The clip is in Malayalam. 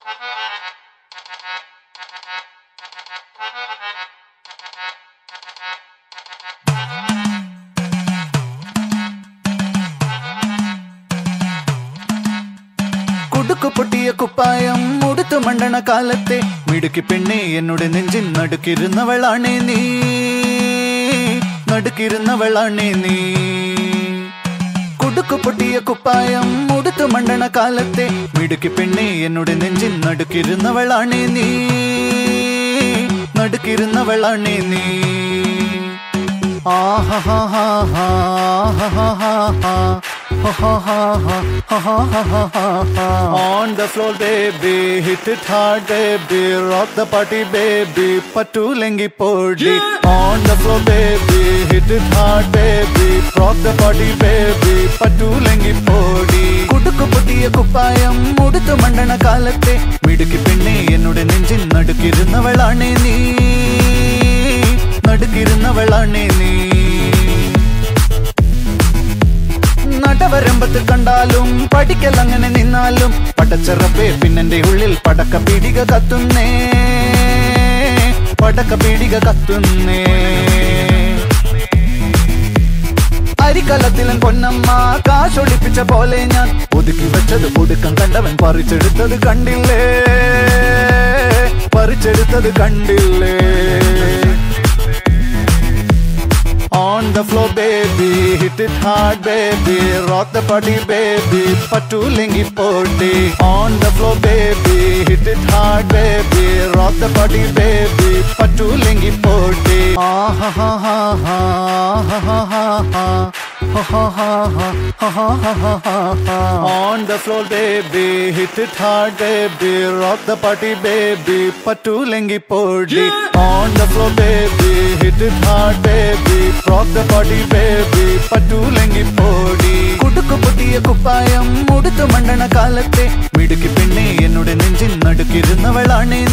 കുടുക്കു പൊട്ടിയ കുപ്പായം ഉടുത്തു മണ്ടണ കാലത്തെ മിടുക്കി പെണ്ണെ എന്നുടെ നെഞ്ചിൻ നടുക്കിരുന്നവളാണേ നീ, നടുക്കിരുന്നവളാണേ നീ. കുടുക്കു പൊട്ടിയ കുപ്പായം ഉടുത്തു മണ്ടണ കാലത്തെ മിടുക്കി പെണ്ണെ എന്നുടെ നെഞ്ചിൻ നടുക്കിരുന്നവളാണേ നീ, നടുക്കിരുന്നവളാണേ നീ. On the floor baby, hit it hard baby, rock the party baby, patulengi podi. On the floor baby, hit it hard baby, rock the party baby, patulengi podi. Kudukku pottiya kuppayam uduthu mandana kaalatte midukki penne ennude nenjin nadukirunnavalane nee, nadukirunnavalane nee. നടവരമ്പത്ത് കണ്ടാലും പഠിക്കലങ്ങനെ നിന്നാലും പടച്ചറപ്പേ പിന്നെന്റെ ഉള്ളിൽ പടക്ക പീടിക കത്തുന്നേ, പടക്ക പീടിക കത്തുന്നേ. അരിക്കലത്തിലും പൊന്നമ്മ കാശൊളിപ്പിച്ച പോലെ ഞാൻ ഒതുക്കി വെച്ചത് ഒടുക്കം കണ്ടവൻ പറിച്ചെടുത്തത് കണ്ടില്ലേ, പറിച്ചെടുത്തത് കണ്ടില്ലേ. On the floor baby, hit it hard baby, rock the party baby, patulengi podi. On the floor baby, hit it hard baby, rock the party baby, patulengi podi. Ha ha ha ha ha ha ha ha. On the floor baby, hit it hard baby, rock the party baby, patulengi podi. On the floor baby, hit it hard baby, rock the party baby, patulengi podi. Kudukku pottiya kuppayam uduthu mandana kaalatte midukki penne ennude nenjin nadukirunnavalane